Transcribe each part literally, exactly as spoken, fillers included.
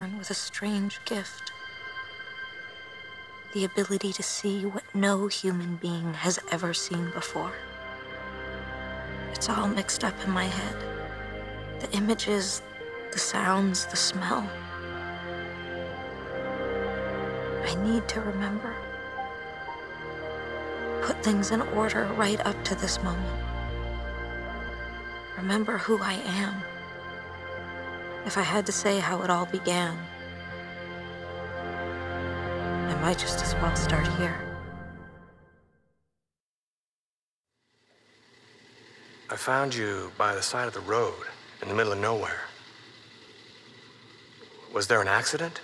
born with a strange gift. The ability to see what no human being has ever seen before. It's all mixed up in my head. The images, the sounds, the smell. I need to remember. Put things in order right up to this moment. Remember who I am. If I had to say how it all began, I might just as well start here. I found you by the side of the road, in the middle of nowhere. Was there an accident?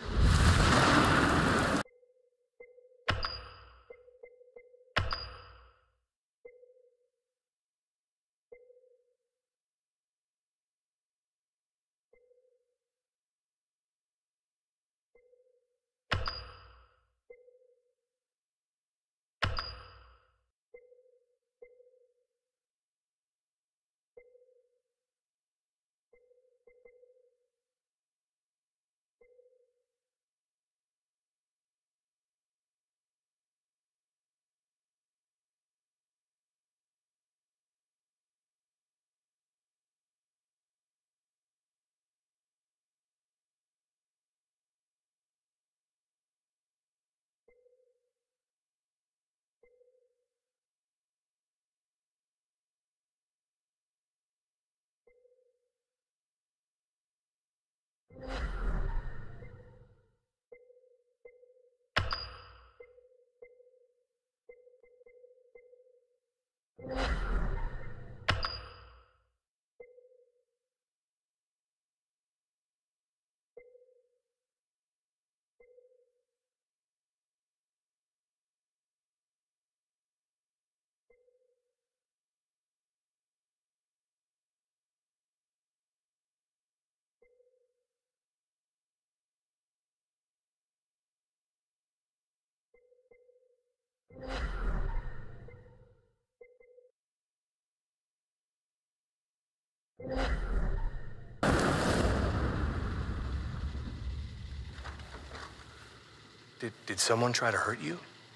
Did, did someone try to hurt you?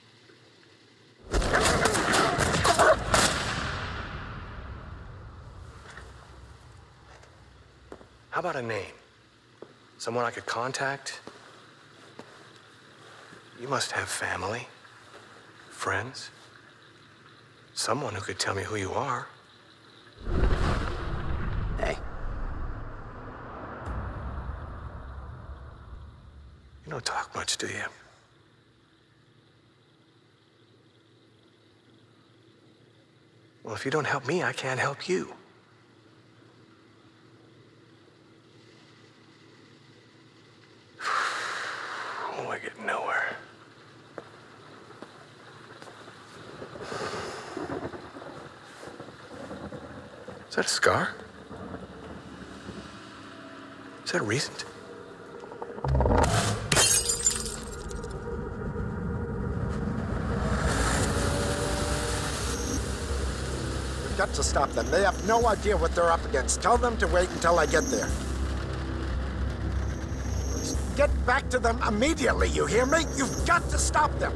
How about a name? Someone I could contact? You must have family, friends, someone who could tell me who you are. Hey. You don't talk much, do you? Well, if you don't help me, I can't help you. Oh, I get nowhere. Is that a scar? Is that recent? We've got to stop them. They have no idea what they're up against. Tell them to wait until I get there. Just get back to them immediately, you hear me? You've got to stop them.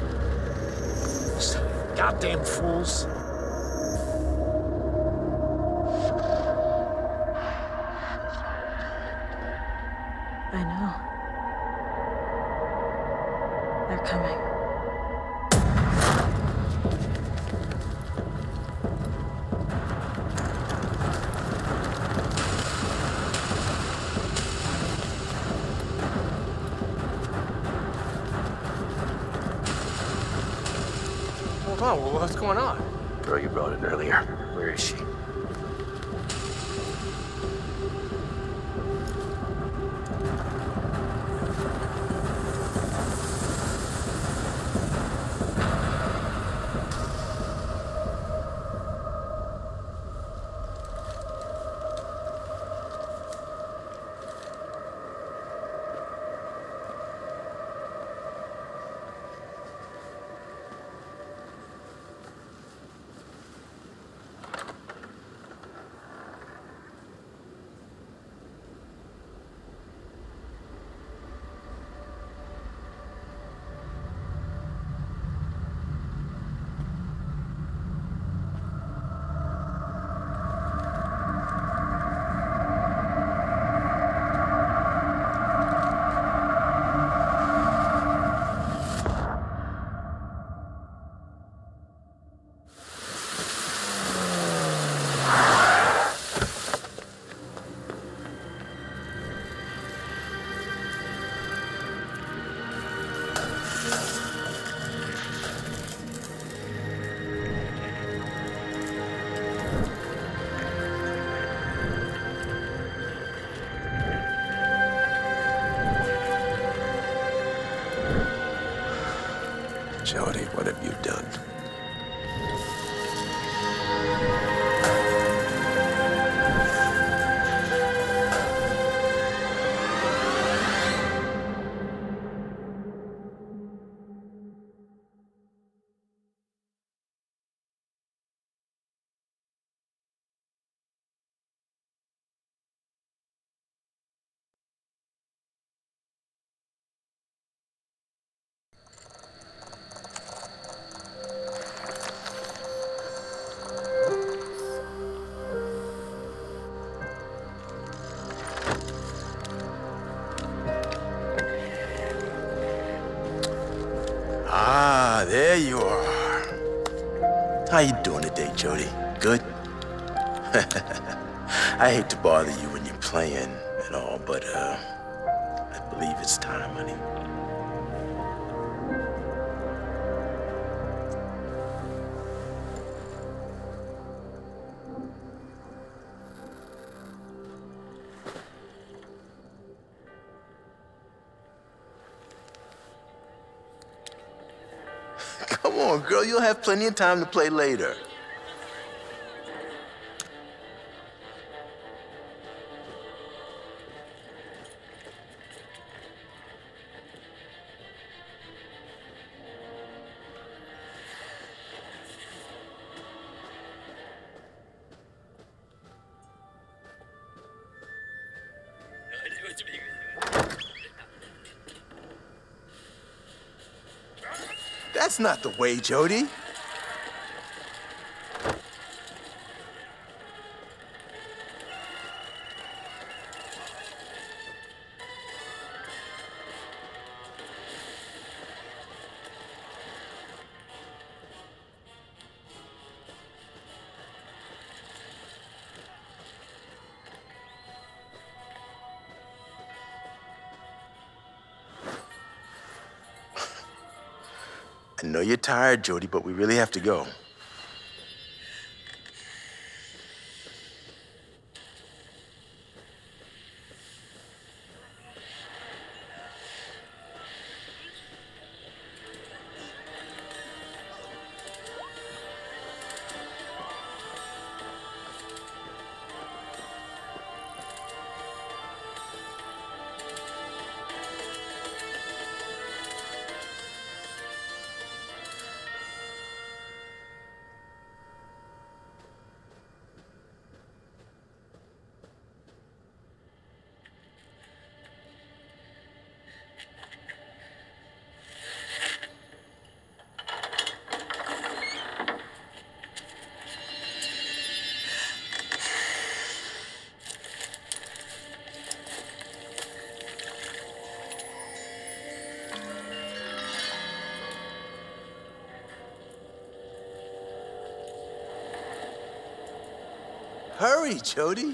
Goddamn fools. I know. They're coming. Hold on, well, what's going on? Girl you brought in earlier. Where is she? Jody, what have you done? Ah, there you are. How you doing today, Jody? Good? I hate to bother you when you're playing and all, but uh, I believe it's time, honey. Come on, girl, you'll have plenty of time to play later. That's not the way, Jody. I know you're tired, Jody, but we really have to go. Hurry, Jody.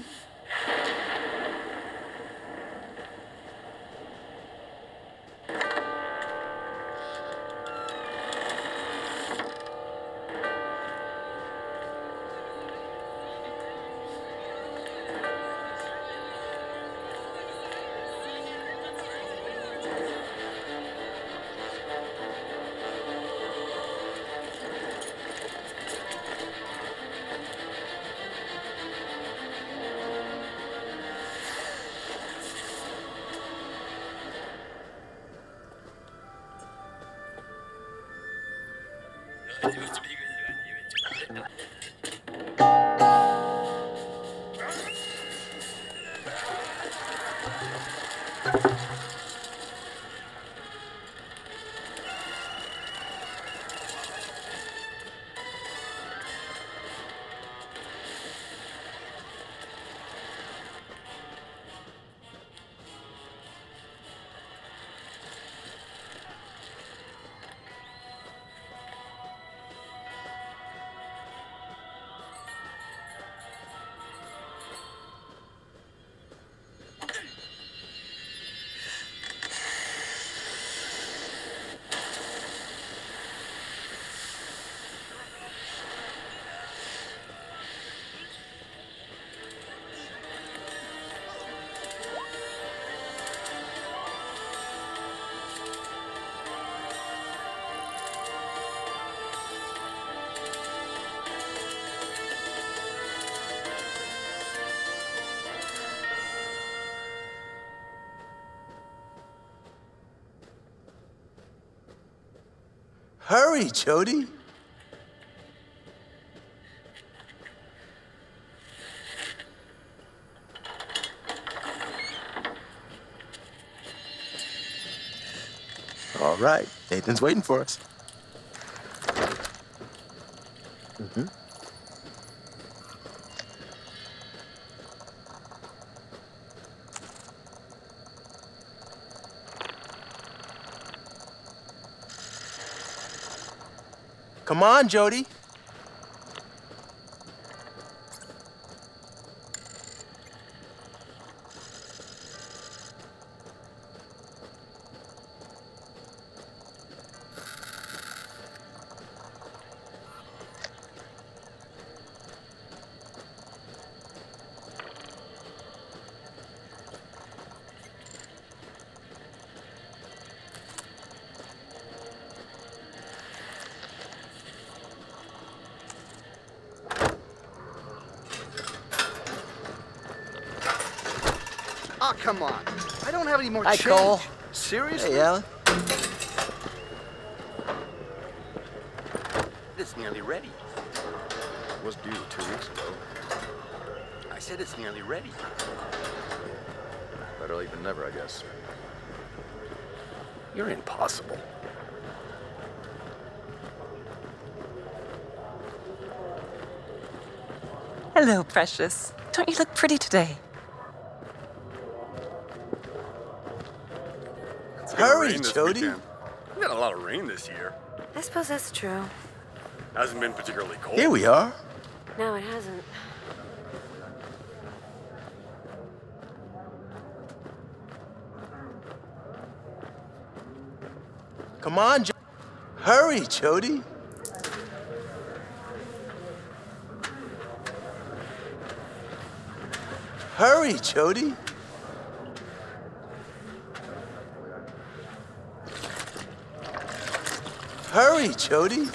Hurry, Jody. All right, Nathan's waiting for us. Mm-hmm. Come on, Jody. Oh, come on. I don't have any more Hi, change. Cole. Seriously? Hey, Alan. It's nearly ready. It was due two weeks ago. I said it's nearly ready. Better late than never, I guess. You're impossible. Hello, precious. Don't you look pretty today? Hurry, Jody. We've had a lot of rain this year. I suppose that's true. Hasn't been particularly cold. Here we are. No, it hasn't. Come on, Jo- Hurry, Jody. Hurry, Jody. Hurry, Jody.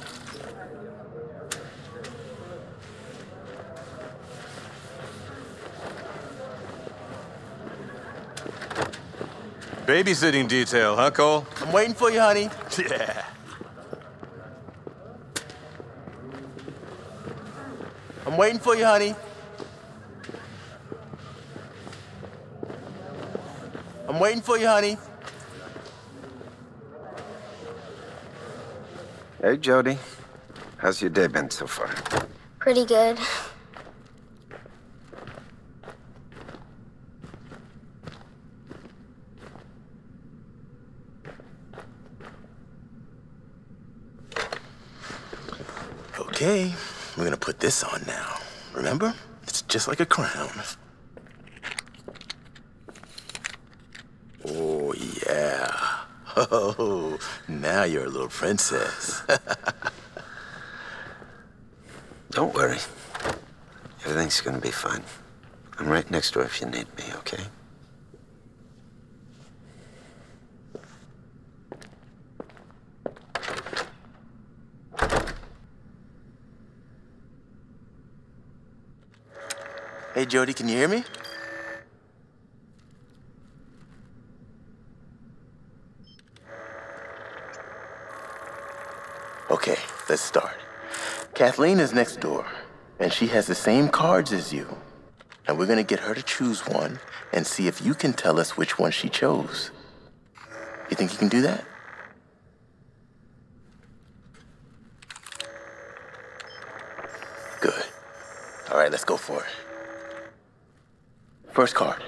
Babysitting detail, huh, Cole? I'm waiting for you, honey. Yeah. I'm waiting for you, honey. I'm waiting for you, honey. Hey, Jody. How's your day been so far? Pretty good. Okay, we're gonna put this on now. Remember? It's just like a crown. Oh, yeah. Oh, now you're a little princess. Don't worry. Everything's gonna be fine. I'm right next door if you need me, okay? Hey, Jody, can you hear me? Okay, let's start. Kathleen is next door, and she has the same cards as you. And we're gonna get her to choose one and see if you can tell us which one she chose. You think you can do that? Good. All right, let's go for it. First card.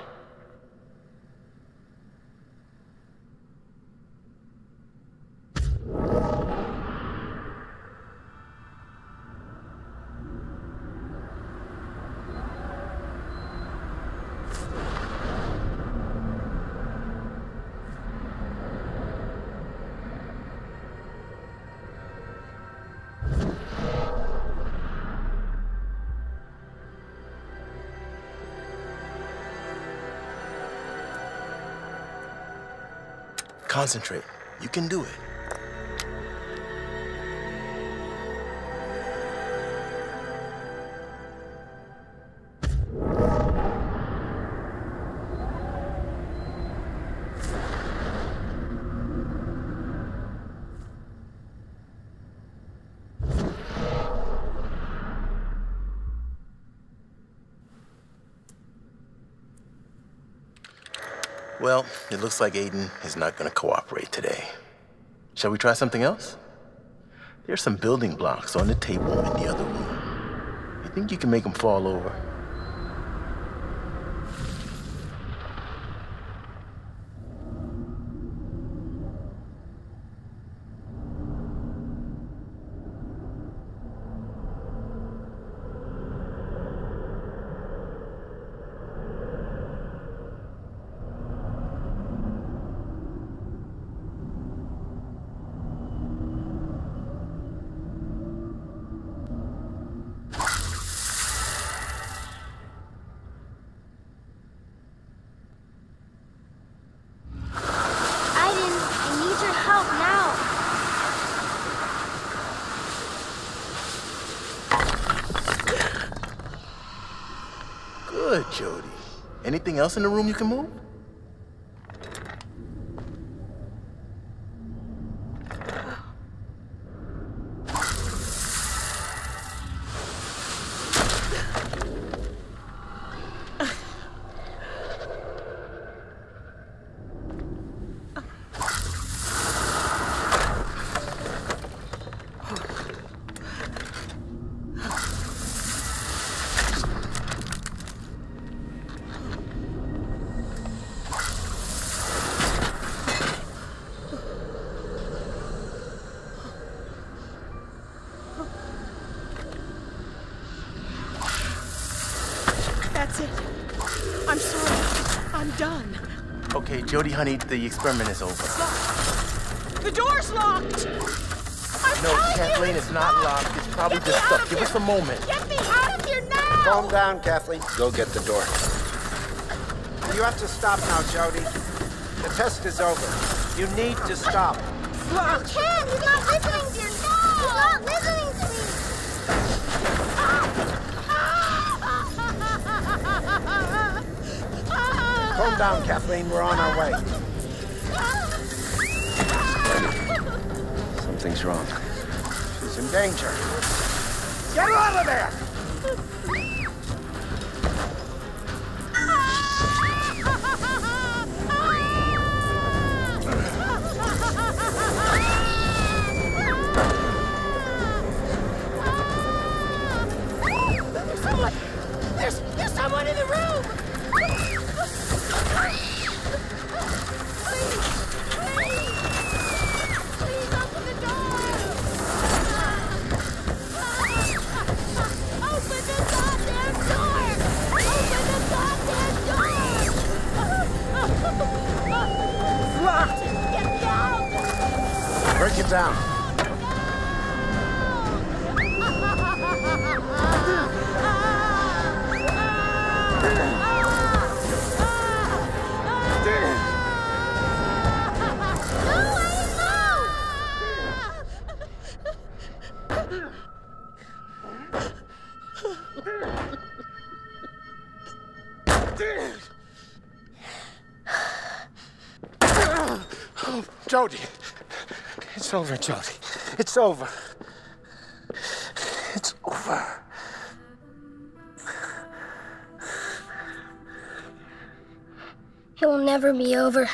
Concentrate. You can do it. Well, it looks like Aiden is not going to cooperate today. Shall we try something else? There's some building blocks on the table in the other room. You think you can make them fall over? Good, Jody. Anything else in the room you can move? That's it. I'm sorry. I'm done. Okay, Jody, honey, the experiment is over. The door's locked! I'm No, Kathleen, it's not locked. It's probably Get me just out stuck. of Give here. us a moment. Get me out of here now! Calm down, Kathleen. Go get the door. You have to stop now, Jody. The test is over. You need to stop. I can't! He's not listening to you! No! He's not listening to me! Calm down, Kathleen. We're on our way. Something's wrong. She's in danger. Get her out of there! There's someone! There's, there's someone in the room! Break it down. Oh, Jody. It's over, Jody. It's over. It's over. It will never be over.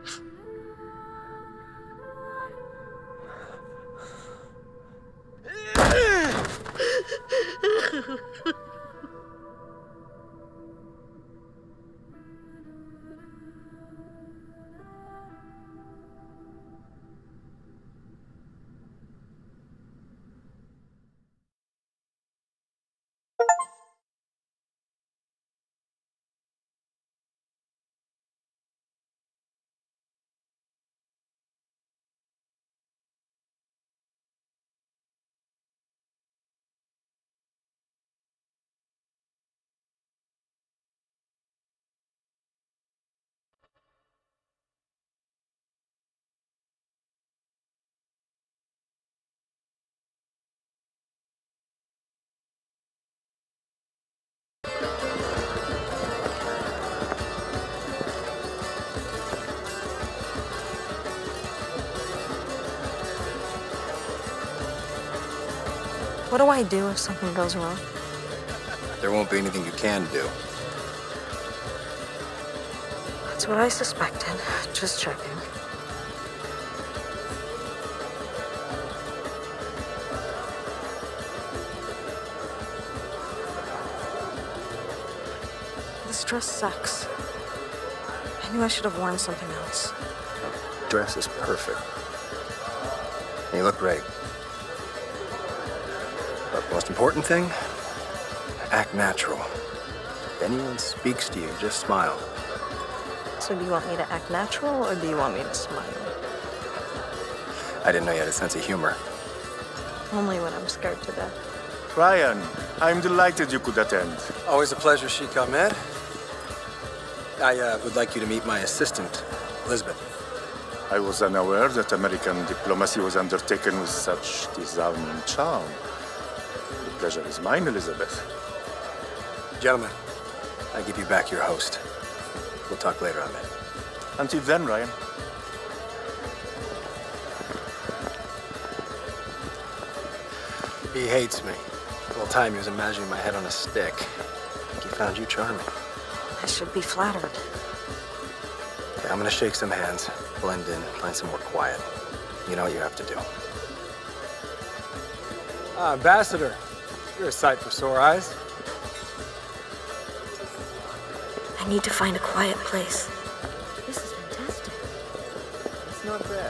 What do I do if something goes wrong? There won't be anything you can do. That's That's what I suspected. Just checking. This dress sucks. I knew I should have worn something else. Dress is perfect. You look great. But the most important thing, act natural. If anyone speaks to you, just smile. So do you want me to act natural, or do you want me to smile? I didn't know you had a sense of humor. Only when I'm scared to death. Ryan, I'm delighted you could attend. Always a pleasure, Sheikh Ahmed. I uh, would like you to meet my assistant, Elizabeth. I was unaware that American diplomacy was undertaken with such disarming charm. The pleasure is mine, Elizabeth. Gentlemen, I give you back your host. We'll talk later, Ahmed. Until then, Ryan. He hates me. The whole time he was imagining my head on a stick. I think he found you charming. I should be flattered. Okay, I'm gonna shake some hands, blend in, find somewhere quiet. You know what you have to do. Ah, Ambassador, you're a sight for sore eyes. I need to find a quiet place. This is fantastic. It's not bad.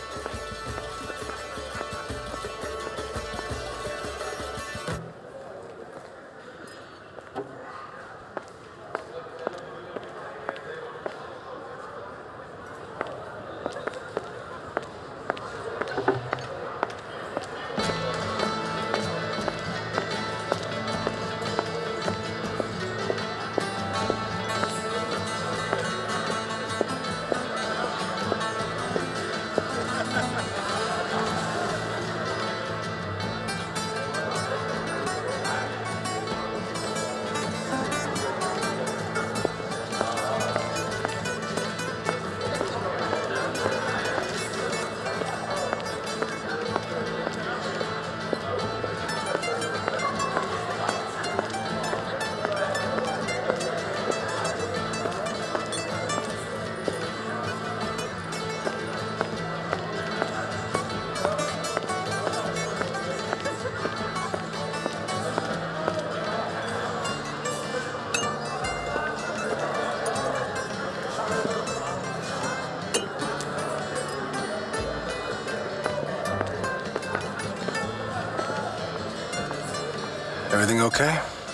Everything okay?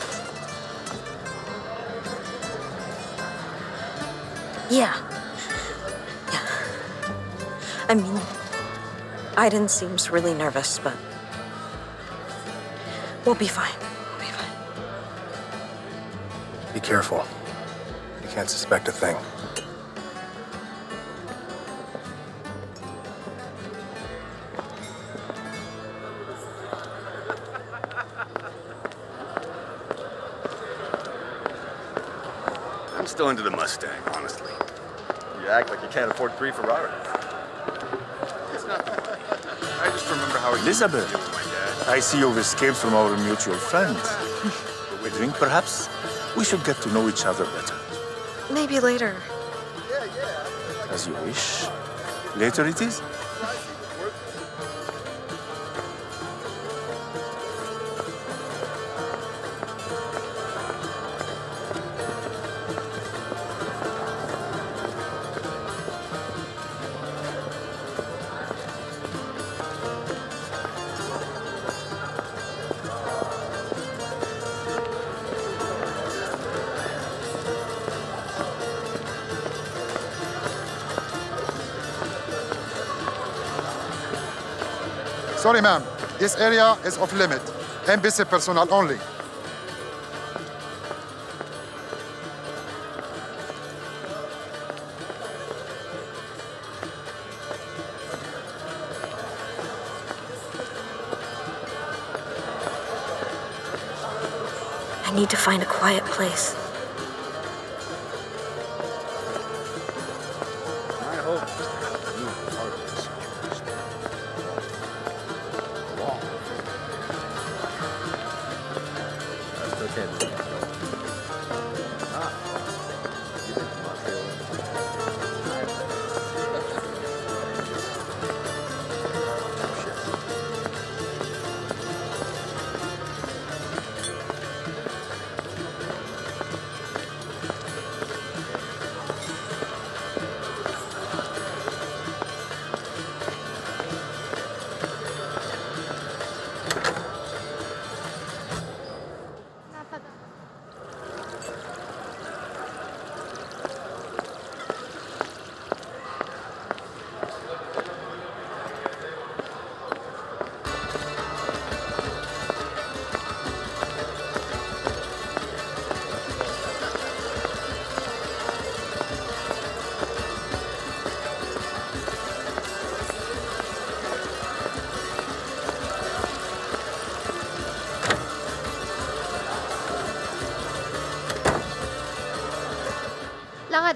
Yeah. Yeah. I mean, Aiden seems really nervous, but we'll be fine. We'll be fine. Be careful. You can't suspect a thing. I'm still into the Mustang, honestly. You act like you can't afford three Ferraris. It's not that. I just remember how Elizabeth, it was my dad. I see you've escaped from our mutual friend. A drink, perhaps? We should get to know each other better. Maybe later. As you wish. Later it is? Sorry, ma'am. This area is off limit. Embassy personnel only. I need to find a quiet place. I hope you are part of this situation. Long. That's okay. Ah, you think Montreal?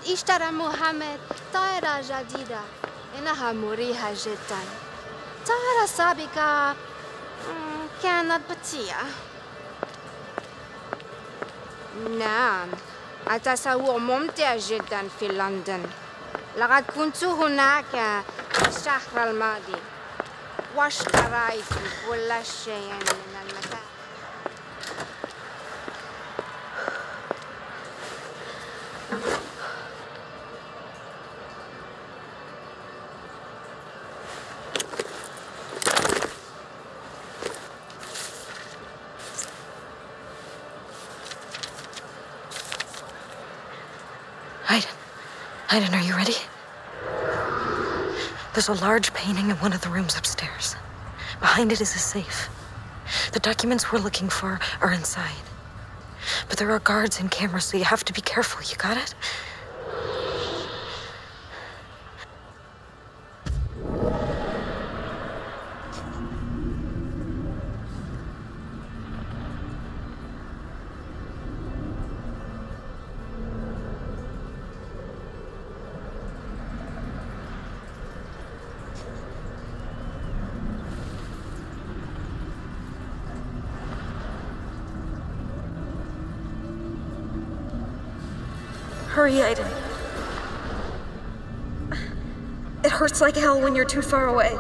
اشترى محمد طائرة جديدة إنها مريحة جدا. طائرة سابقة كانت بطيئة. نعم، التسوق ممتع جدا في لندن. لقد كنت هناك الشهر الماضي واشتريت كل شيء من المكان. Aiden. Aiden, are you ready? There's a large painting in one of the rooms upstairs. Behind it is a safe. The documents we're looking for are inside. But there are guards and cameras, so you have to be careful. You got it? Hurry, Aiden. It hurts like hell when you're too far away.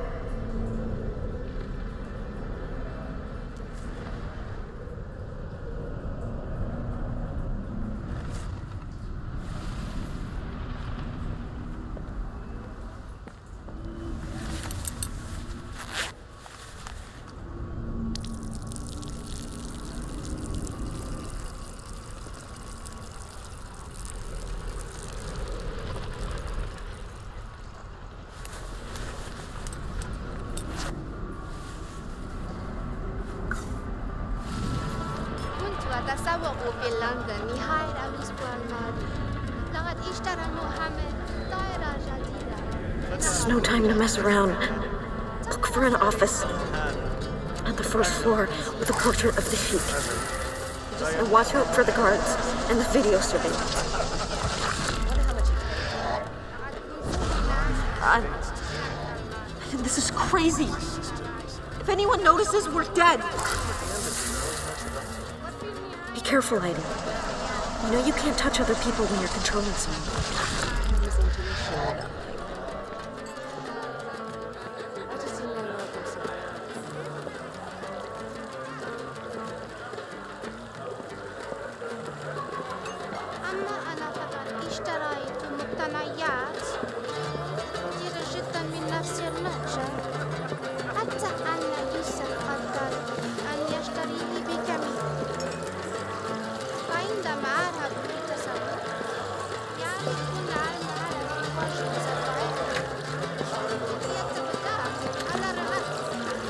أتسوق في لندن نهاية الأسبوع الماضي. لقد اشترى محمد طائرة جديدة. This is no time to mess around. Look for an office on the first floor with a portrait of the Sheikh. And watch out for the guards and the video surveillance. I think this is crazy. If anyone notices, we're dead. Be careful, Aiden. You know you can't touch other people when you're controlling someone. أما أنا فقد اشتريت مقتنيات كثيرة جدا من نفس المتجر، حتى أن يوسف فكر أن يشتري لي بكمية. فعندما أذهب للتسوق يعرف كل علم على وجه سفرته ليتبدأ على رأسه.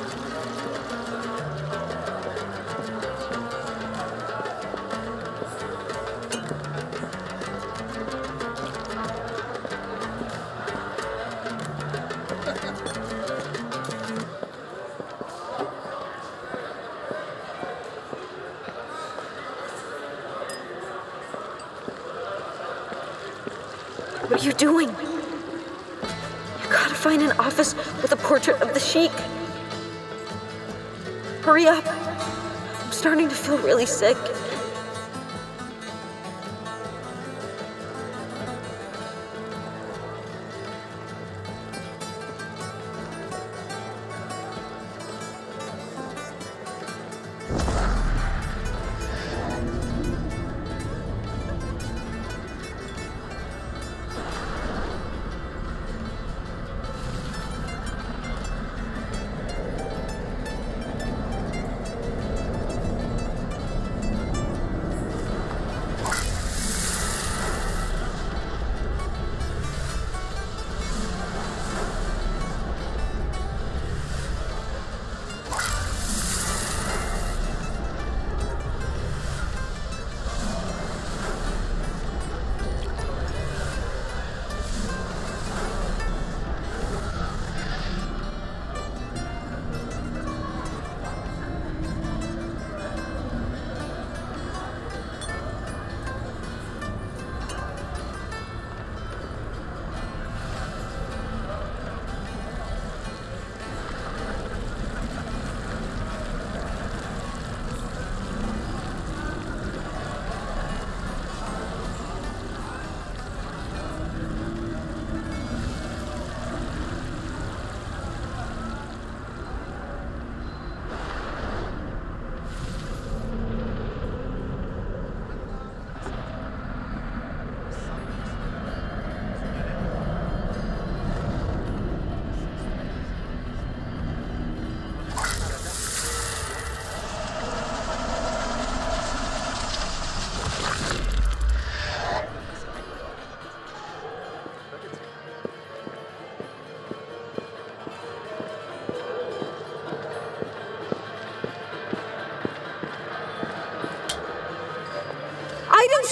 What are you doing? You gotta find an office with a portrait of the Sheikh. Hurry up. I'm starting to feel really sick.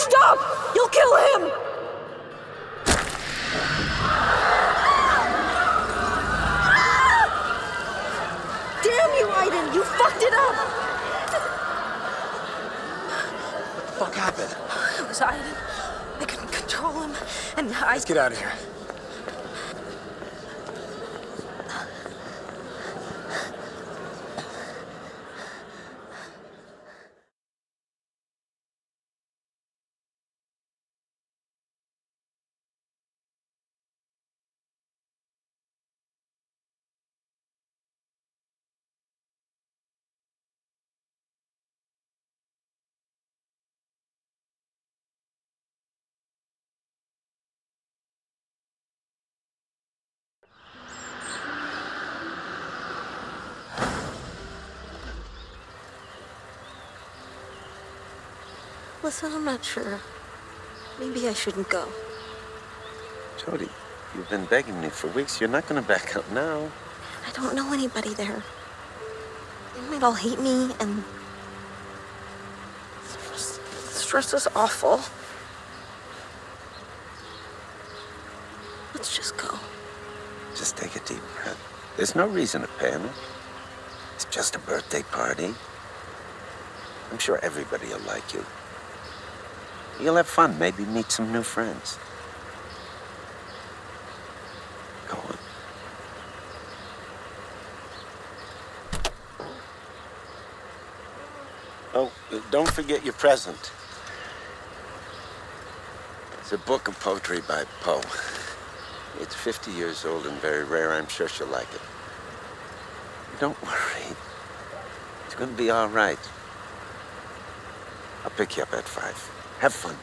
stop! You'll kill him! Damn you, Aiden! You fucked it up! What the fuck happened? It was Aiden. I couldn't control him, and I... Let's get out of here. Listen, I'm not sure. Maybe I shouldn't go. Jody, you've been begging me for weeks. You're not going to back out now. I don't know anybody there. They might all hate me, and... Stress, stress is awful. Let's just go. Just take a deep breath. There's no reason to panic. It's just a birthday party. I'm sure everybody will like you. You'll have fun, maybe meet some new friends. Go on. Oh, don't forget your present. It's a book of poetry by Poe. It's fifty years old and very rare. I'm sure she'll like it. Don't worry. It's gonna be all right. I'll pick you up at five. Have fun.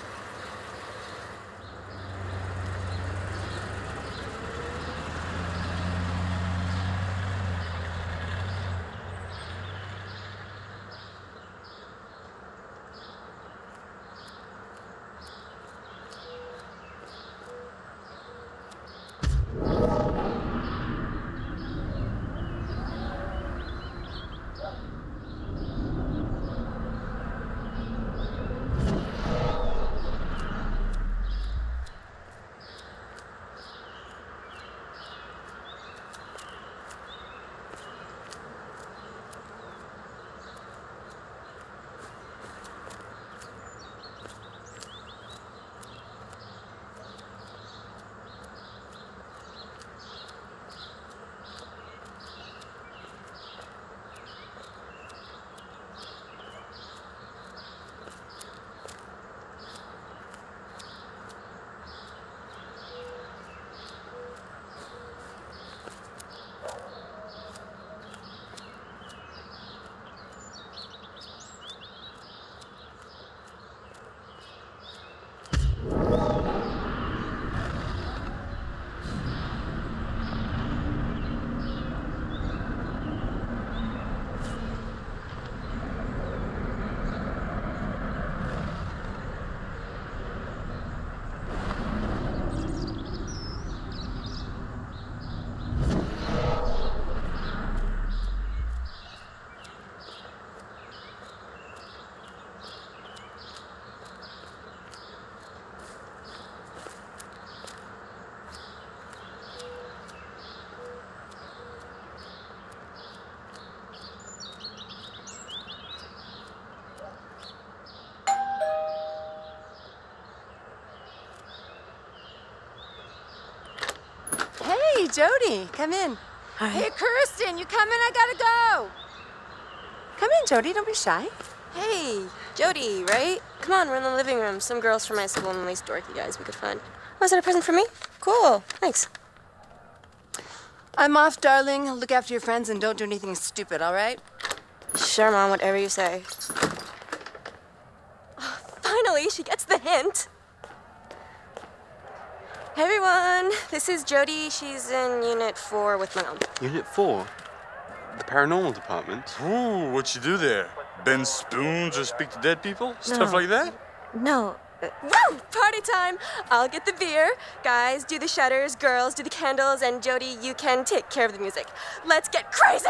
Hey, Jody, come in. Hi. Hey, Kirsten, you coming? I gotta go. Come in, Jody, don't be shy. Hey, Jody, right? Come on, we're in the living room. Some girls from my school and these dorky guys we could find. Was it a present for me? Cool, thanks. I'm off, darling. Look after your friends and don't do anything stupid, all right? Sure, Mom, whatever you say. Oh, finally, she gets the hint. Hey, everyone. This is Jody. She's in Unit four with my mom. Unit four? The paranormal department? Ooh, what you do there? Bend spoons or speak to dead people? Stuff No. like that? No. Uh, Woo! Party time! I'll get the beer. Guys, do the shutters. Girls, do the candles. And Jody, you can take care of the music. Let's get crazy!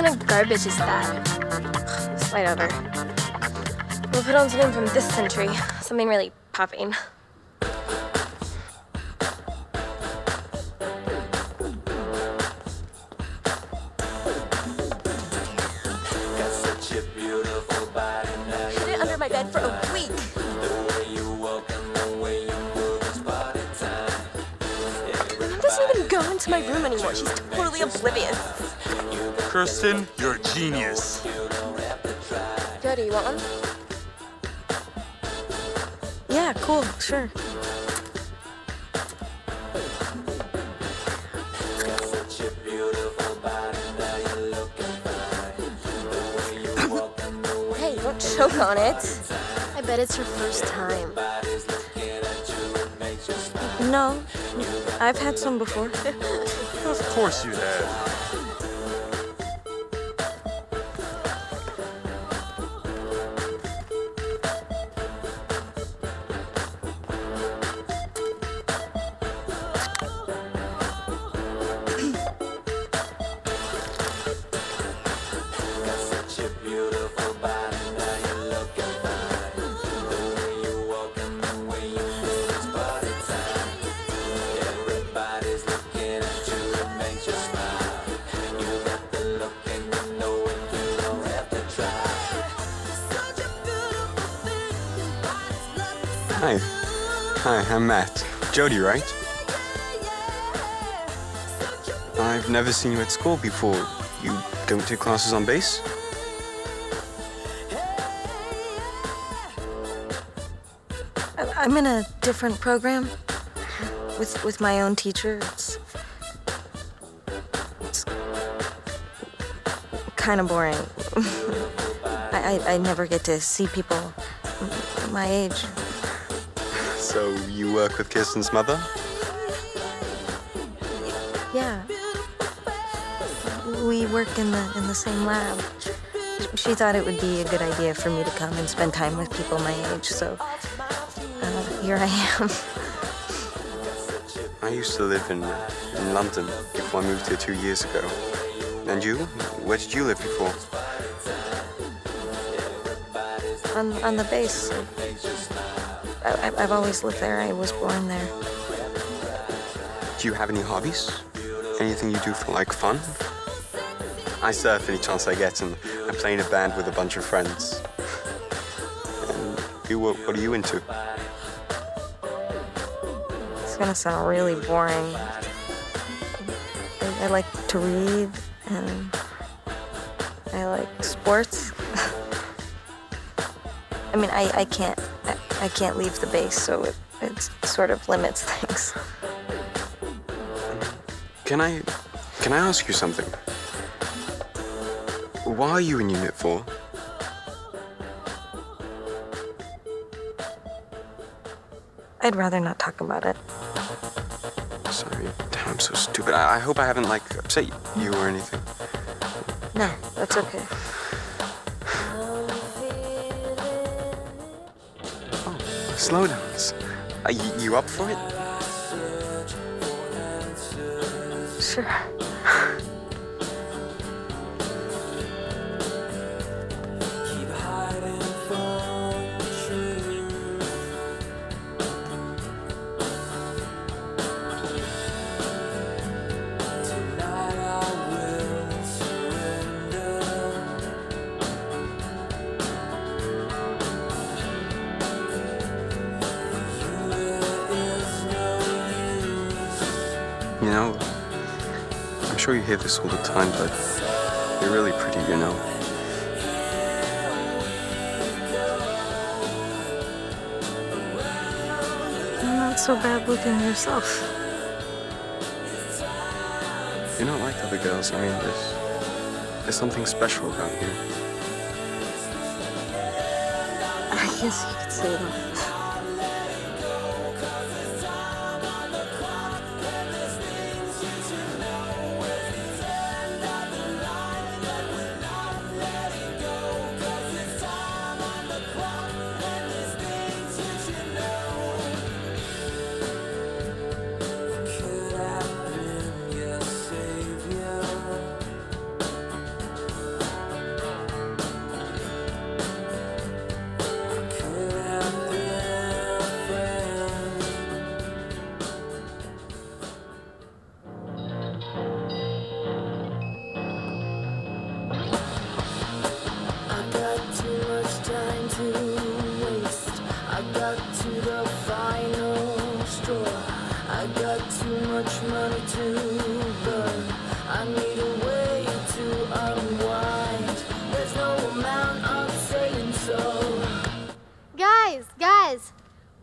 kind of garbage is that? Slide over. We'll put on something from this century. Something really popping. Hid it under my bed for a week. My mom doesn't even go into my room anymore. She's totally oblivious. Kirsten, you're a genius. Jody, you want one? Yeah, cool, sure. Hey, don't choke on it. I bet it's her first time. No, I've had some before. Of course you have. Hi. Hi, I'm Matt. Jody, right? I've never seen you at school before. You don't take classes on bass? I- I'm in a different program with with my own teacher. It's it's kind of boring. I, I I never get to see people my age. So you work with Kirsten's mother? Yeah. We work in the in the same lab. She thought it would be a good idea for me to come and spend time with people my age, so uh, here I am. I used to live in, in London before I moved here two years ago. And you? Where did you live before? On on the base. I, I've always lived there. I was born there. Do you have any hobbies? Anything you do for, like, fun? I surf any chance I get, and I play in a band with a bunch of friends. And you, what, what are you into? It's gonna sound really boring. I, I like to read, and I like sports. I mean, I, I can't I, I can't leave the base, so it, it sort of limits things. Can I, can I ask you something? Why are you in Unit four? I'd rather not talk about it. Sorry, damn, I'm so stupid. I, I hope I haven't, like, upset you or anything. No, that's okay. Slow dance. Are you, you up for it? Sure. You know, I'm sure you hear this all the time, but you're really pretty, you know. You're not so bad looking yourself. You're not like other girls. I mean, there's, there's something special about you. I guess you could say that.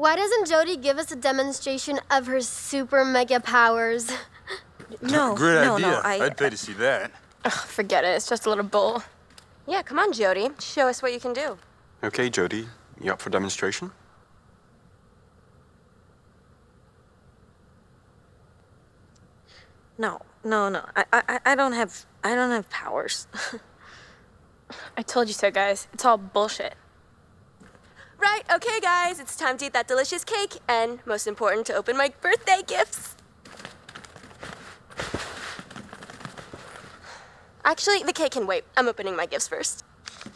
Why doesn't Jody give us a demonstration of her super mega powers? No, Great no, idea. no, I- I'd pay to see that. Ugh, forget it. It's just a little bull. Yeah, come on, Jody. Show us what you can do. Okay, Jody, you up for demonstration? No, no, no. I, I, I don't have, I don't have powers. I told you so, guys. It's all bullshit. Right, okay, guys. It's time to eat that delicious cake, and most important, to open my birthday gifts. Actually, the cake can wait. I'm opening my gifts first.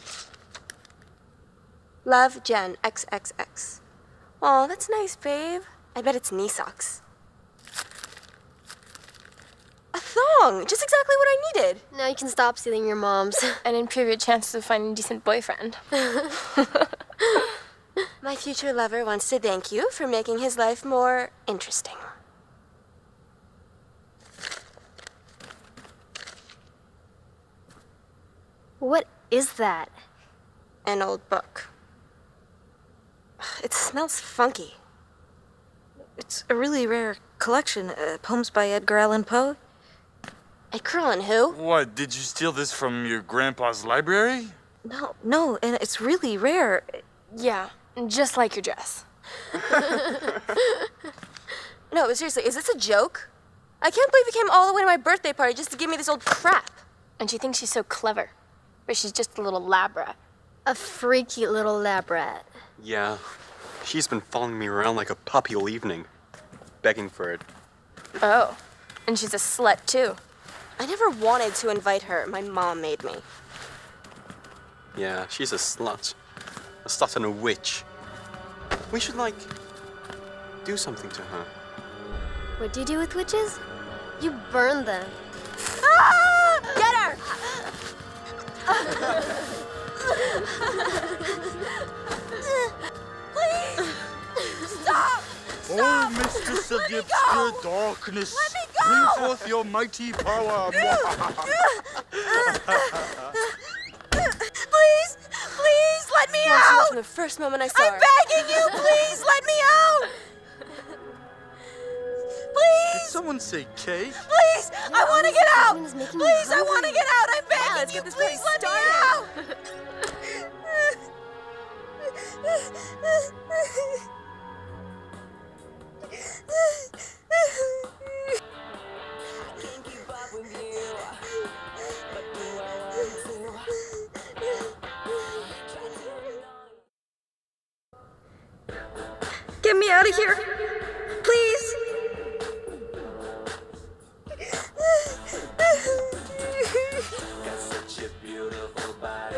Love, Jen, X X X. Aw, that's nice, babe. I bet it's knee socks. A thong! Just exactly what I needed. Now you can stop stealing your mom's. And improve your chances of finding a decent boyfriend. My future lover wants to thank you for making his life more interesting. What is that? An old book. It smells funky. It's a really rare collection. Uh, poems by Edgar Allan Poe. Edgar Allan who? What, did you steal this from your grandpa's library? No, no, and it's really rare. Yeah, just like your dress. No, but seriously, is this a joke? I can't believe you came all the way to my birthday party just to give me this old crap. And she thinks she's so clever. But she's just a little lab rat. A freaky little lab rat. Yeah. She's been following me around like a puppy all evening, begging for it. Oh, and she's a slut, too. I never wanted to invite her. My mom made me. Yeah, she's a slut. A slut and a witch. We should, like, do something to her. What do you do with witches? You burn them. Ah! Get her! Please! Stop! Oh, mistress of the obscure darkness, Let me go! bring forth your mighty power. Please! Please, let me out! From the first moment I saw her. I'm begging you, please, let me out! Please! Did someone say cake? Please! I want to get out! Is making Please, me I want to get out! I'm begging let's you, get this please party let me out! Get me out of here, please. Got such a beautiful body.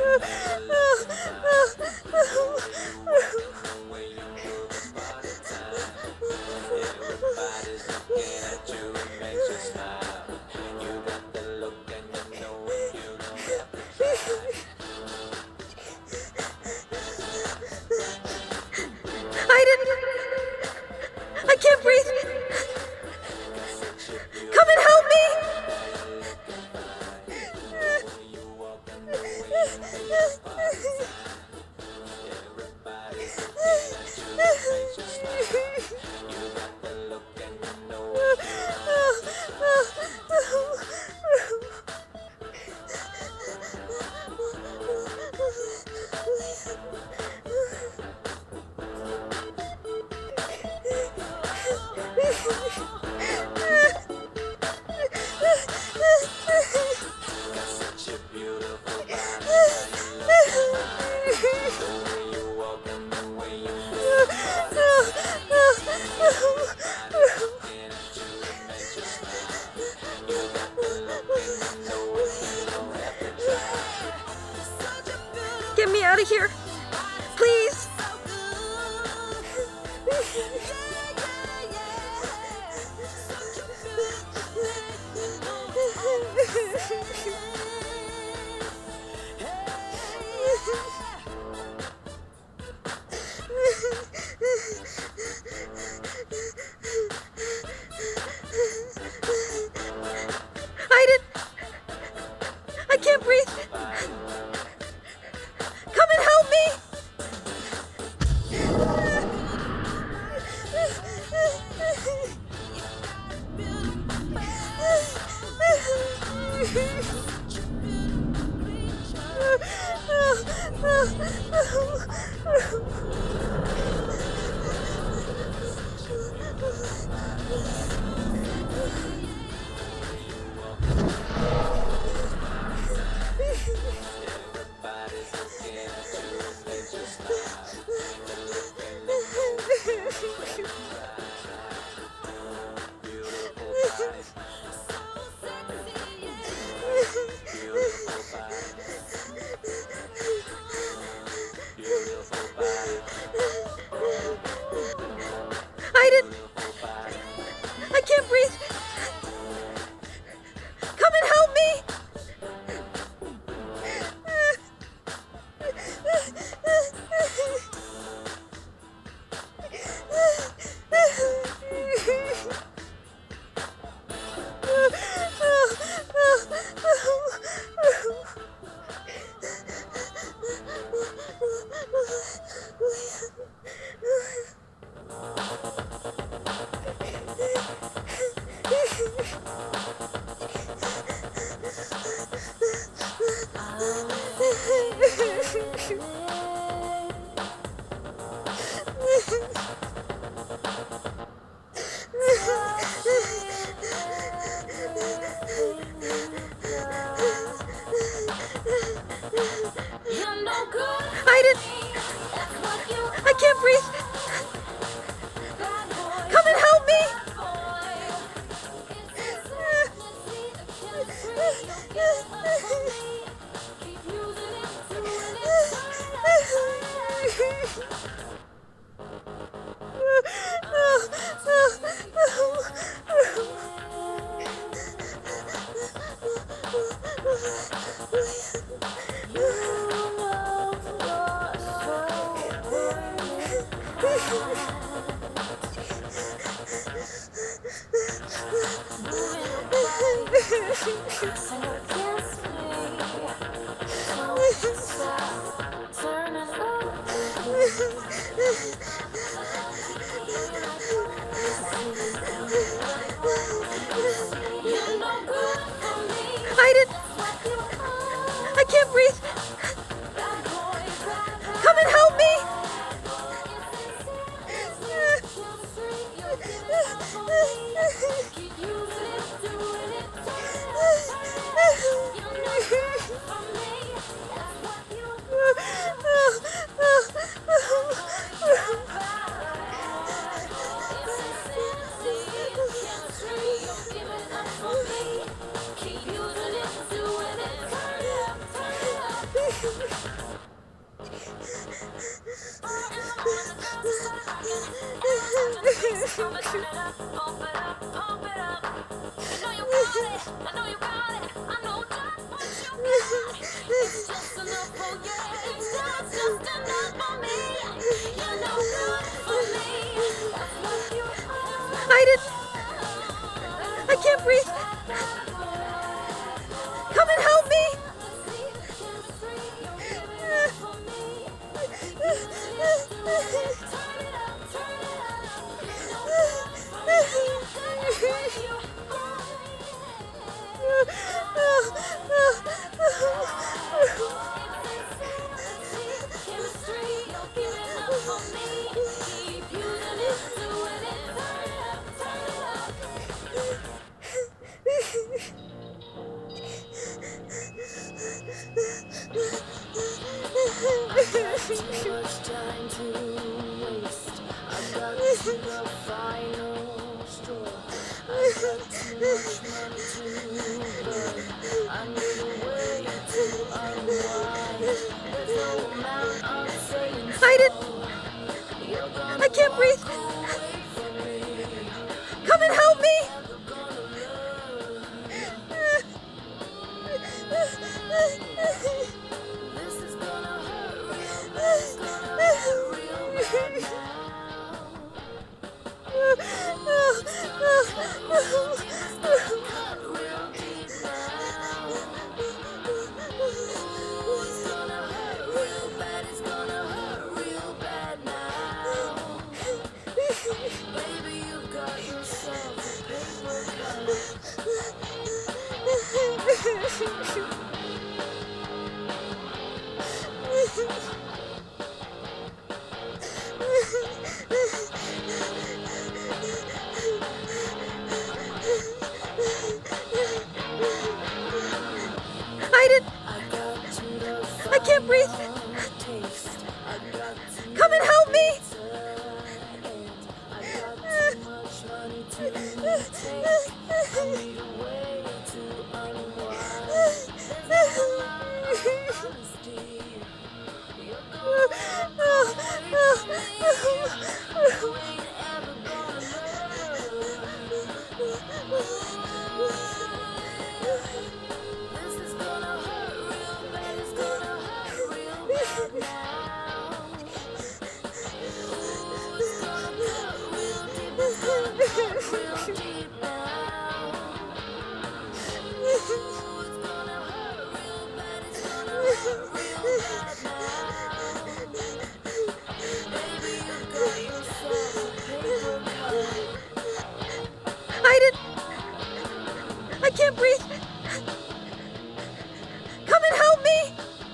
When you move body time, everybody's looking at you and makes you smile. You got the look and you know it, you don't have to try. I didn't. I can't breathe. Come and help me. Get me out of here, please. I didn't. I can't breathe. Come and help me. Aiden! I can't breathe! Come and help me! Aiden! I can't breathe! Come and help me! Aiden! I can't breathe! Come and help me! Aiden! I can't breathe! Come and help me! Too much time to waste. I've got the final straw. I've got too much money to burn. I need a way to unwind. There's no amount of saying Aiden! I can't breathe! Come and help me! breathe. Come and help me. Aiden! I can't breathe! Come and help me!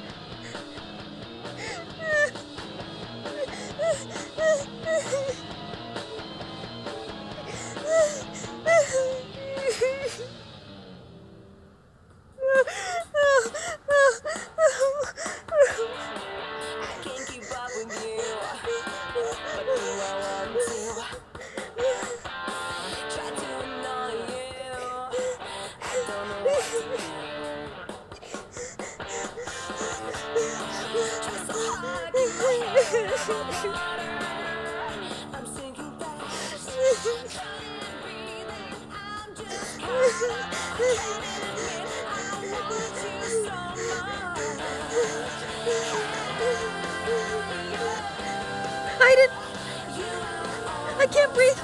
Aiden! I can't breathe!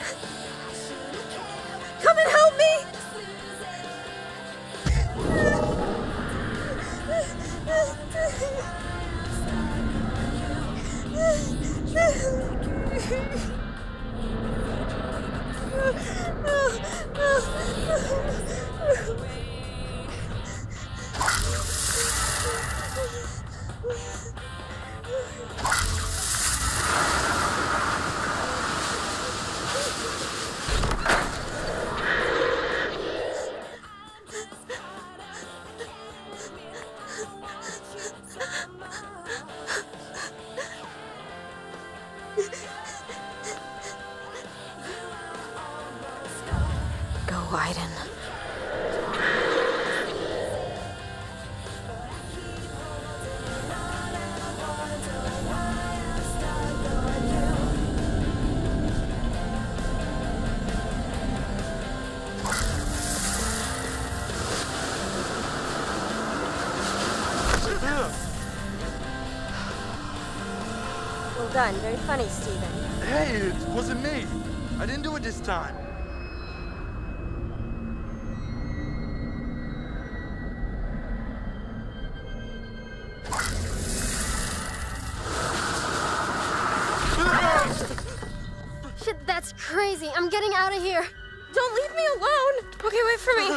Come and help me! Go, Aiden. Well done. Very funny, Stephen. Hey, it wasn't me. I didn't do it this time. Shit, that's crazy. I'm getting out of here. Don't leave me alone! Okay, wait for me.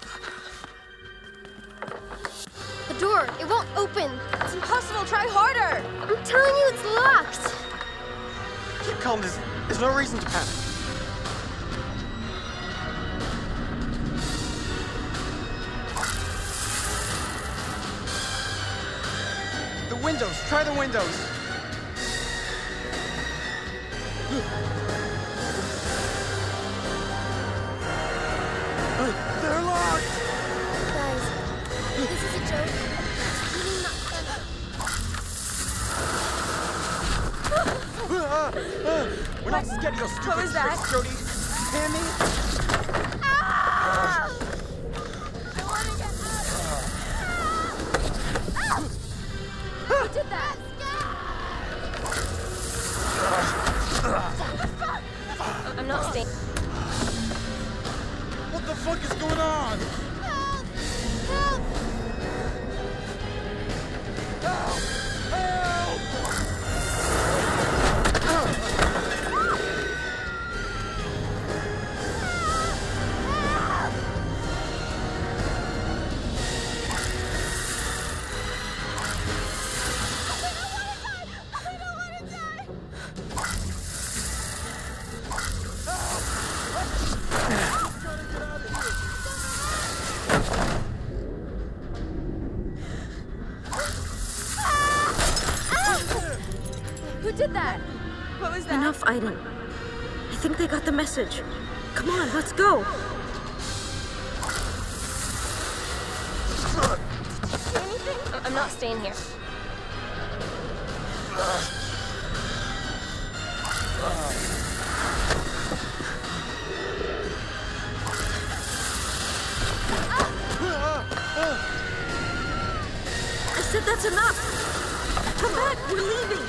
The door, it won't open. It's impossible. Try harder. I'm telling you, it's locked. Keep calm. There's, there's no reason to panic. The windows. Try the windows. They're locked! Guys, this is a joke. It's really not funny. We're not scared of your stupid What was that? tricks, Jody. Hear me? Ah! I want to get out of here. Who did that? I'm not staying. What the fuck is going on? Help! Help! Help! Help! did that? What was that? Enough, Aiden. I think they got the message. Come on, let's go. See anything? I'm not staying here. I said that's enough. Come back, we're leaving.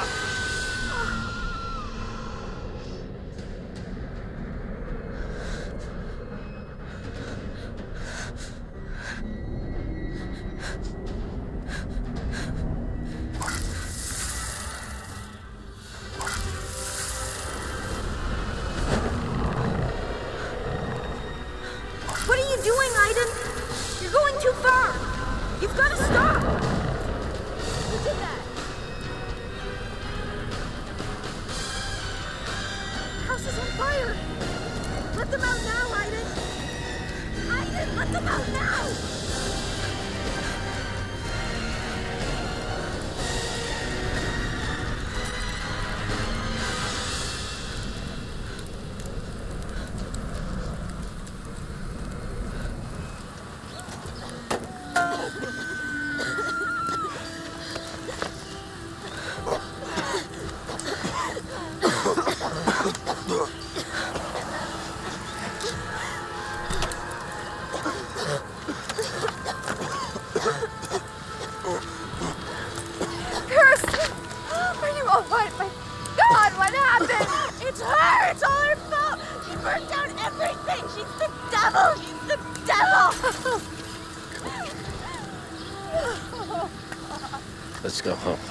What are you doing, Aiden? You're going too far. You've got to stop. Who did that? The house is on fire. Let them out now, Aiden. Aiden, let them out now. Let's go home.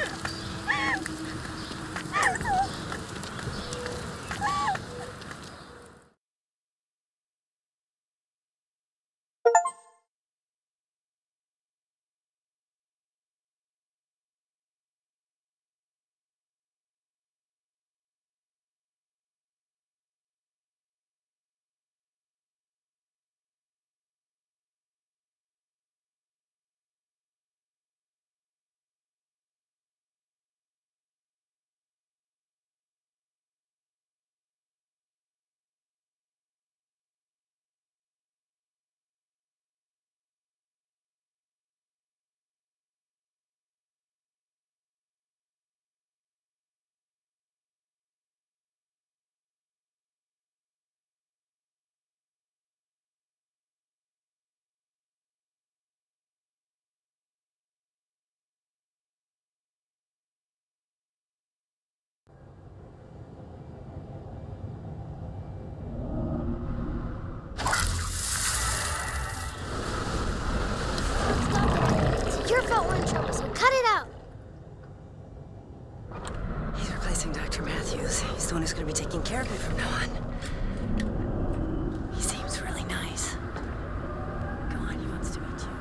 Your fault we're in trouble, so cut it out. He's replacing Doctor Matthews. He's the one who's going to be taking care of me from now on. He seems really nice. Go on, he wants to meet you.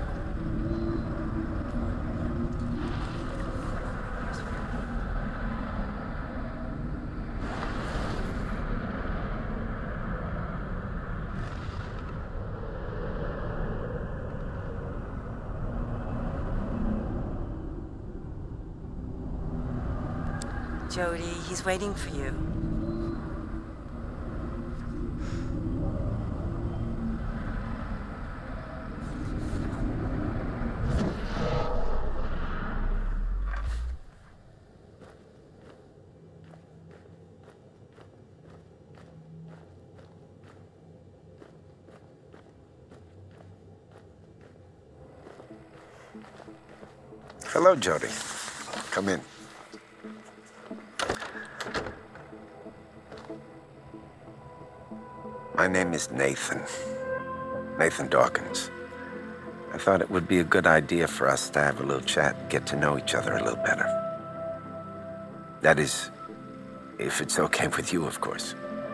Jody, he's waiting for you. Hello, Jody. Come in. My name is Nathan. Nathan Dawkins. I thought it would be a good idea for us to have a little chat and get to know each other a little better. That is, if it's okay with you, of course.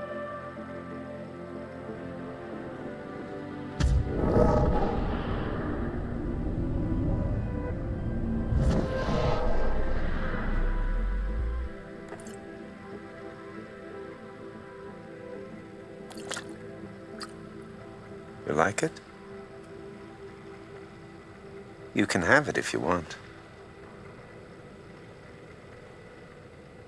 You like it? You can have it if you want.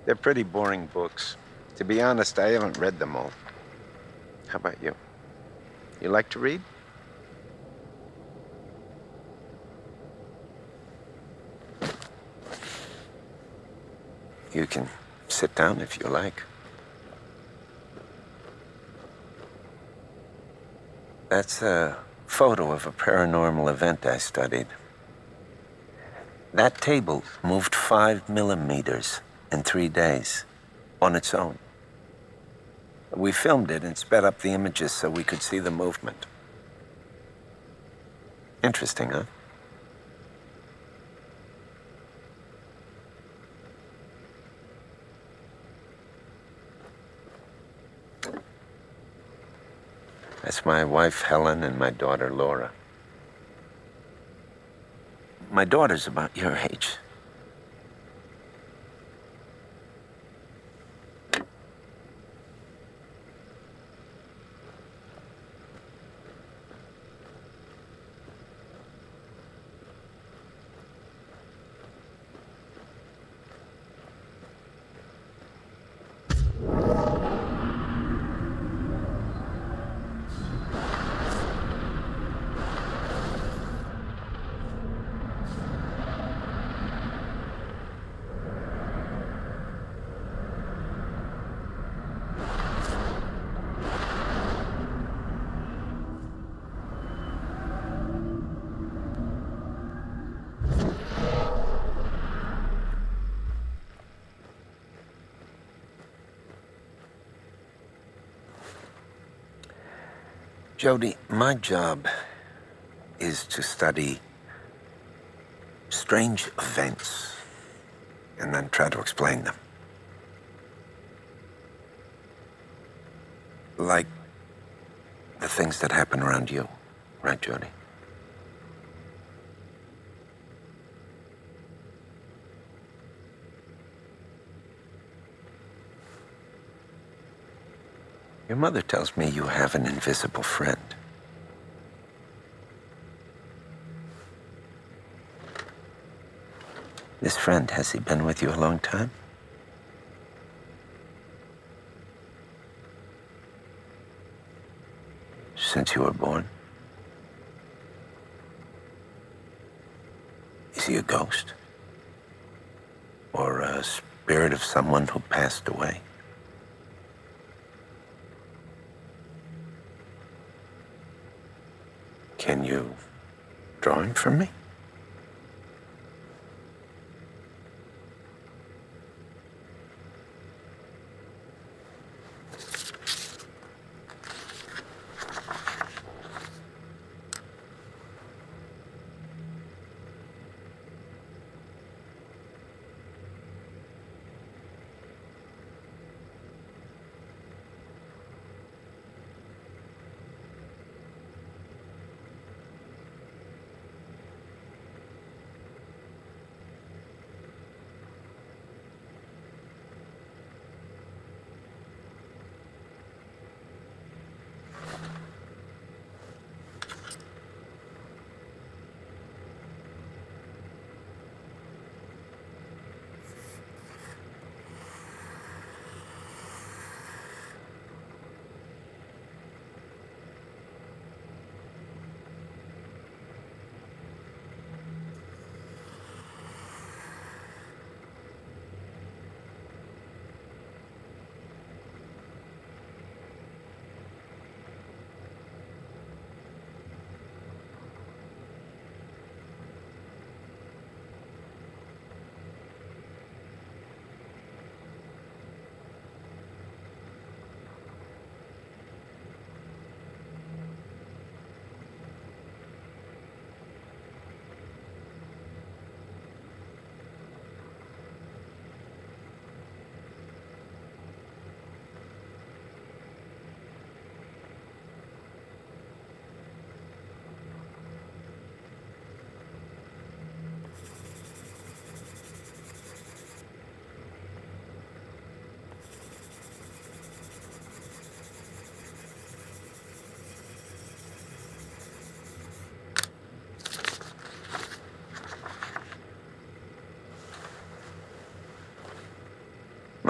They're pretty boring books. To be honest, I haven't read them all. How about you? You like to read? You can sit down if you like. That's a photo of a paranormal event I studied. That table moved five millimeters in three days on its own. We filmed it and sped up the images so we could see the movement. Interesting, huh? That's my wife, Helen, and my daughter, Laura. My daughter's about your age. Jody, my job is to study strange events and then try to explain them. Like the things that happen around you, right, Jody? Your mother tells me you have an invisible friend. This friend, has he been with you a long time? Since you were born? Is he a ghost? Or a spirit of someone who passed away? Can you draw him for me?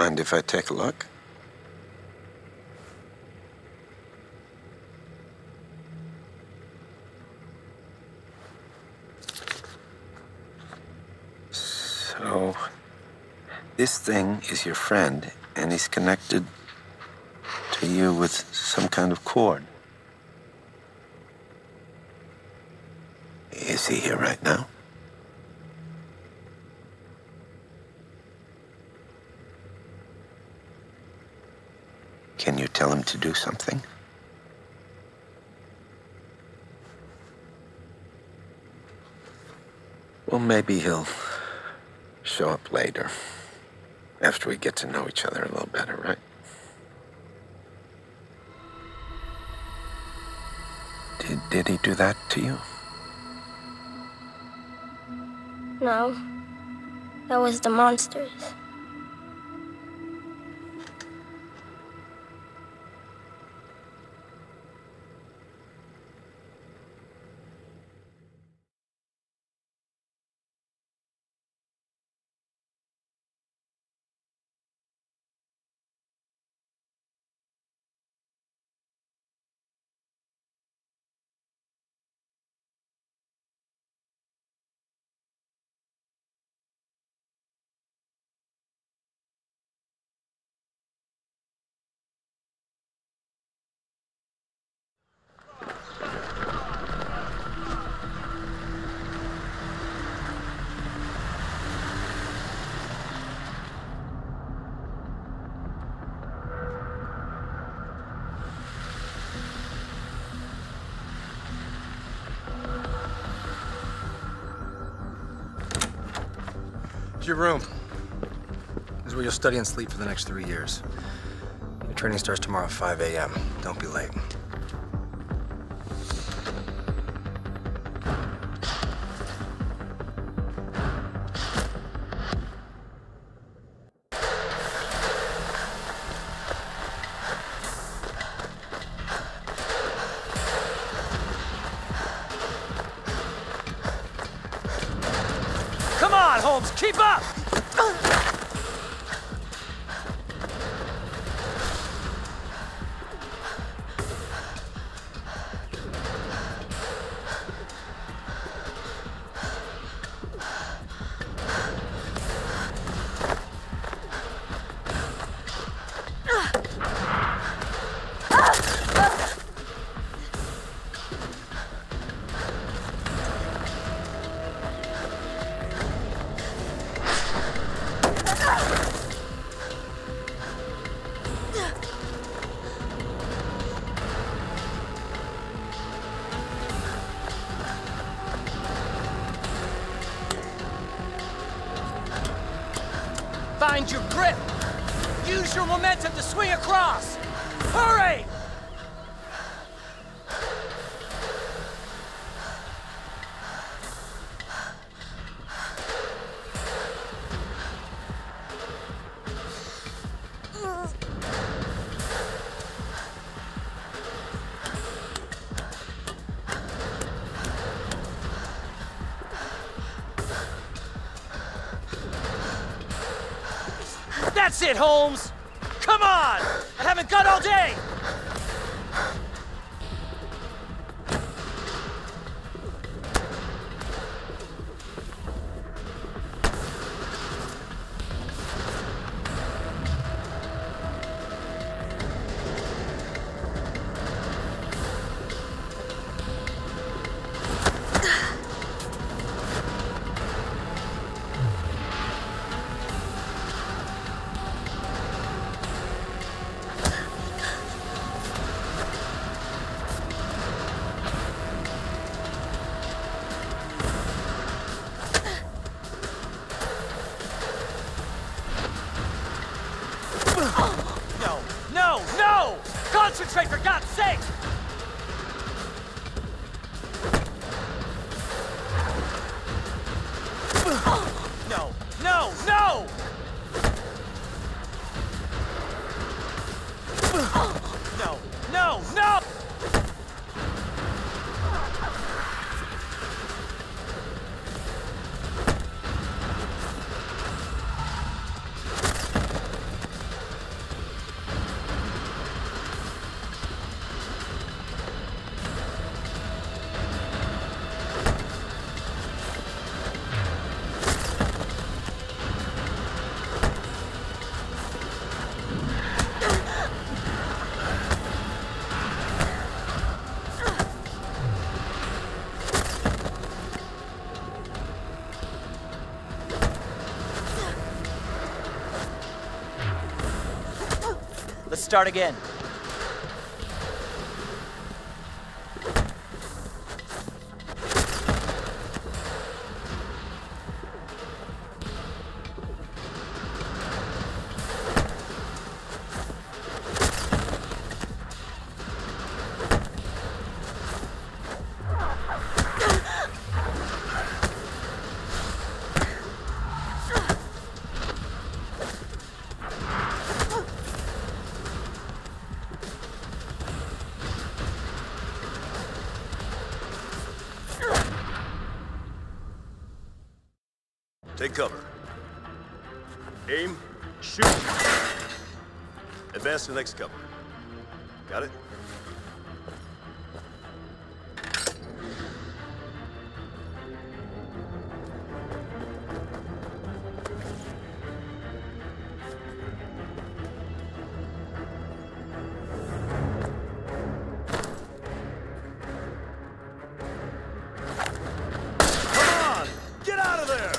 Mind if I take a look? So, this thing is your friend, and he's connected to you with some kind of cord. Is he here right now? Can you tell him to do something? Well, maybe he'll show up later, after we get to know each other a little better, right? Did, did he do that to you? No. That was the monsters. It's your room. This is where you'll study and sleep for the next three years. Your training starts tomorrow at five A M Don't be late. Come on, Holmes, keep up! Find your grip! Use your momentum to swing across! Hurry! That's it, Holmes! Come on! I haven't got all day! No, no, no! Concentrate, for God's sake! No, no, no! No, no, no! Let's start again. Take cover. Aim, shoot. Advance to the next cover. Got it? Come on! Get out of there!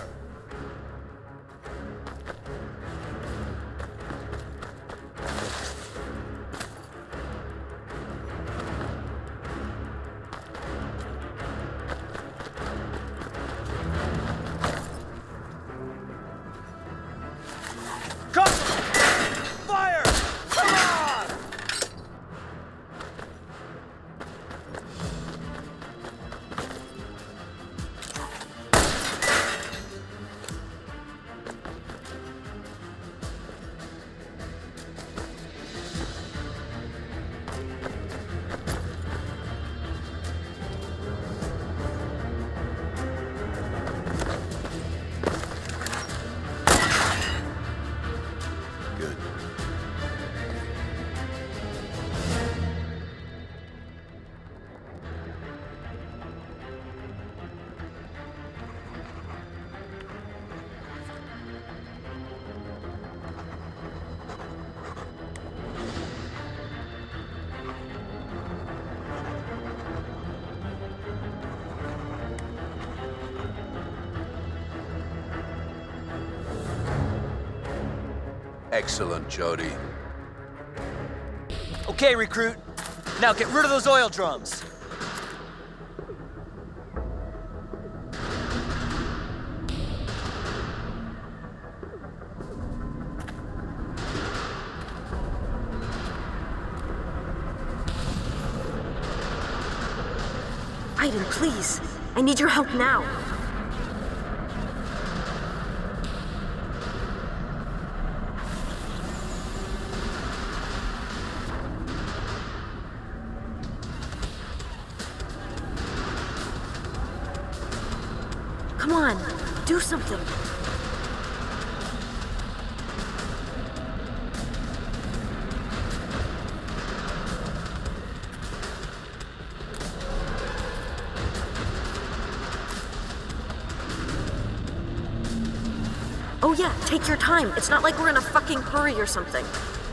Fire! Come on! Good. Excellent, Jody. Okay, recruit. Now get rid of those oil drums. Aiden, please. I need your help now. Come on, do something. Oh yeah, take your time. It's not like we're in a fucking hurry or something.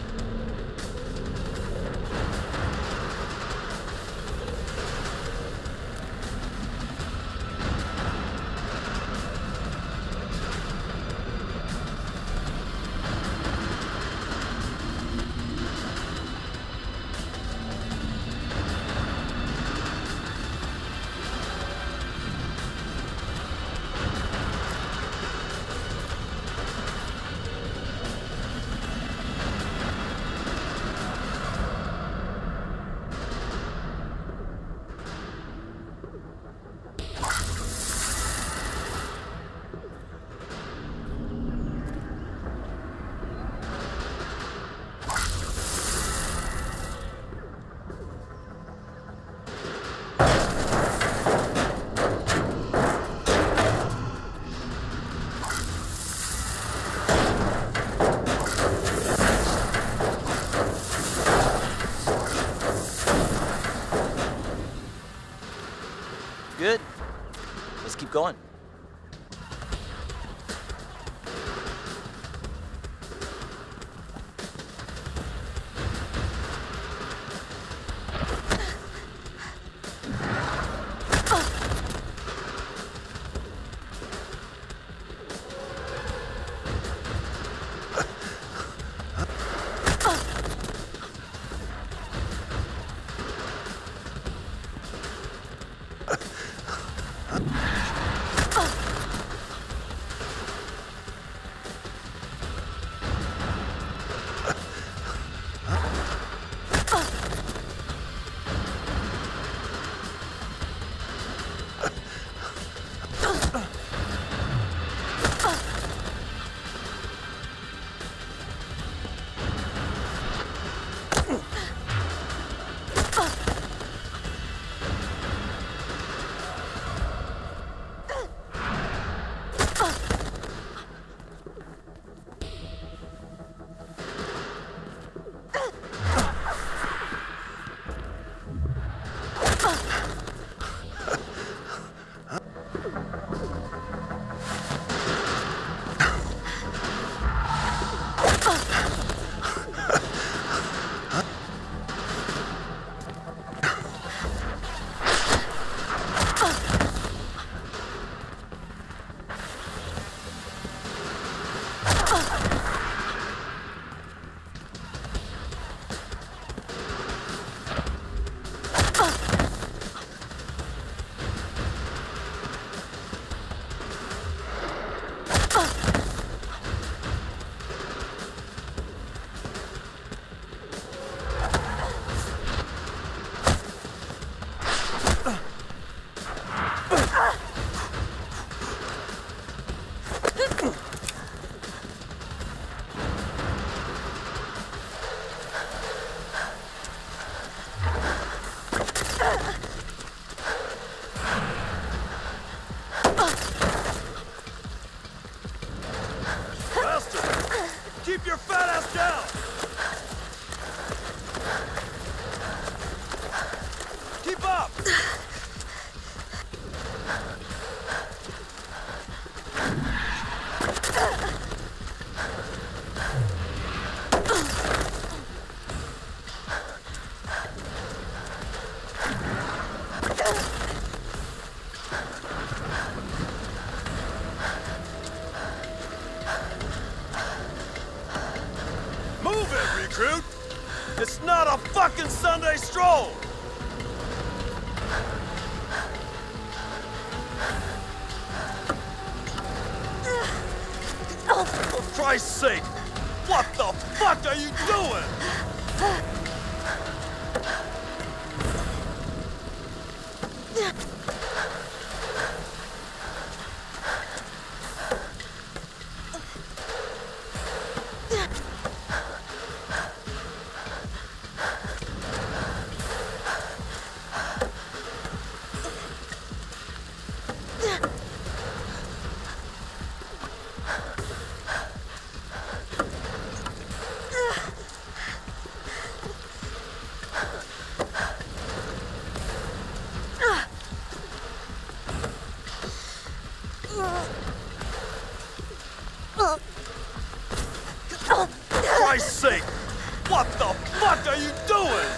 Good. Let's keep going. Move it, recruit! It's not a fucking Sunday stroll! For Christ's sake! What the fuck are you doing? For Christ's sake! What the fuck are you doing?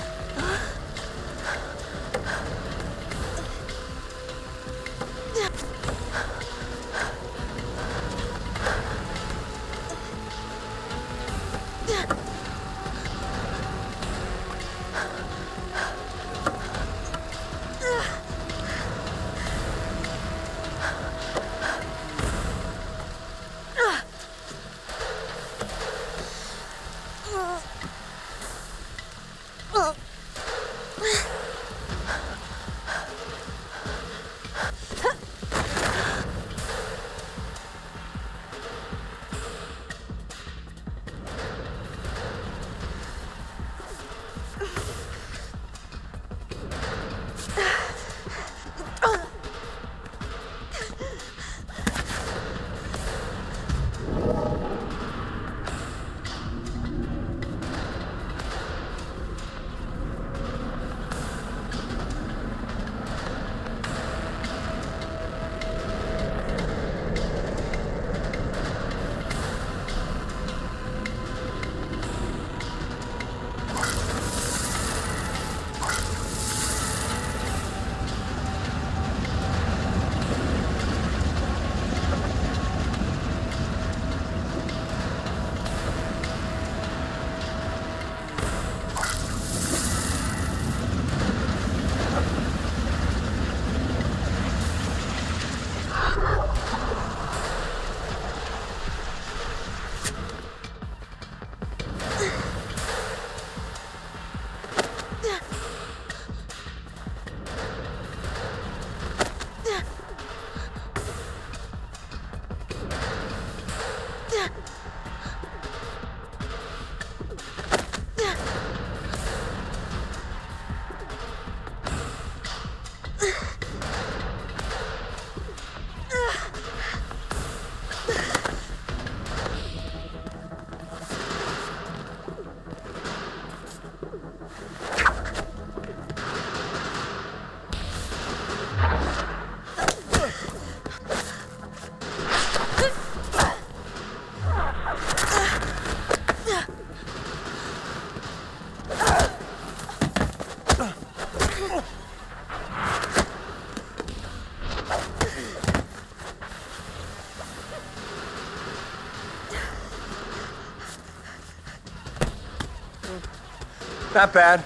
Not bad.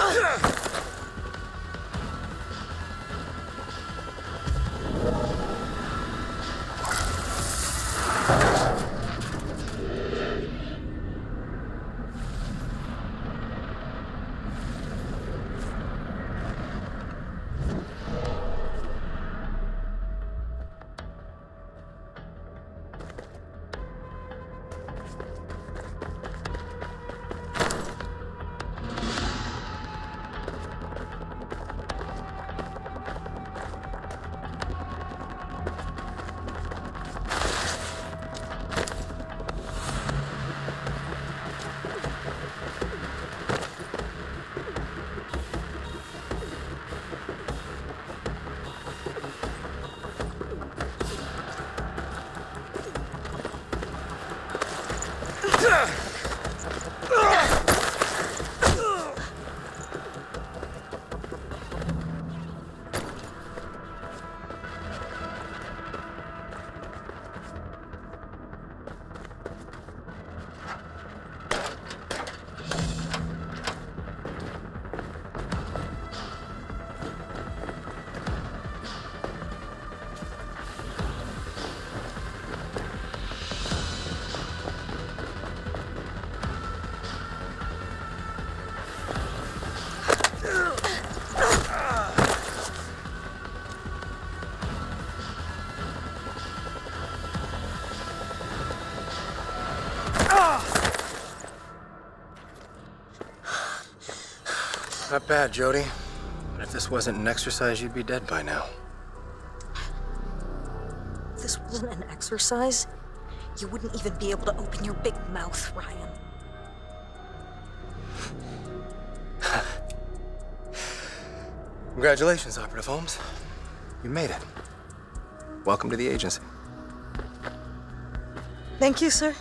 Not bad, Jody. But if this wasn't an exercise, you'd be dead by now. If this wasn't an exercise, you wouldn't even be able to open your big mouth, Ryan. Congratulations, Operative Holmes. You made it. Welcome to the agency. Thank you, sir.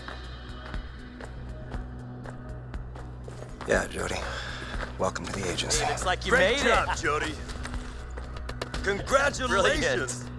Yeah, Jody. Welcome to the agency. Looks like you Great made job, it. Jody. Congratulations.